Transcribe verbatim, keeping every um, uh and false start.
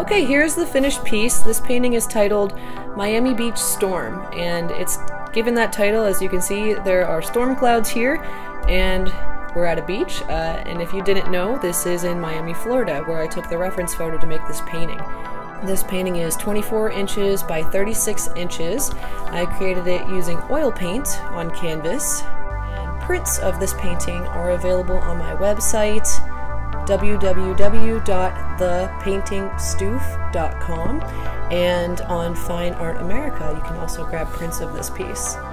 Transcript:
Okay, here's the finished piece. This painting is titled Miami Beach Storm, and it's given that title, as you can see, there are storm clouds here, and we're at a beach, uh, and if you didn't know, this is in Miami, Florida, where I took the reference photo to make this painting. This painting is twenty-four inches by thirty-six inches. I created it using oil paint on canvas, and prints of this painting are available on my website, w w w dot the painting stoof dot com, and on Fine Art America you can also grab prints of this piece.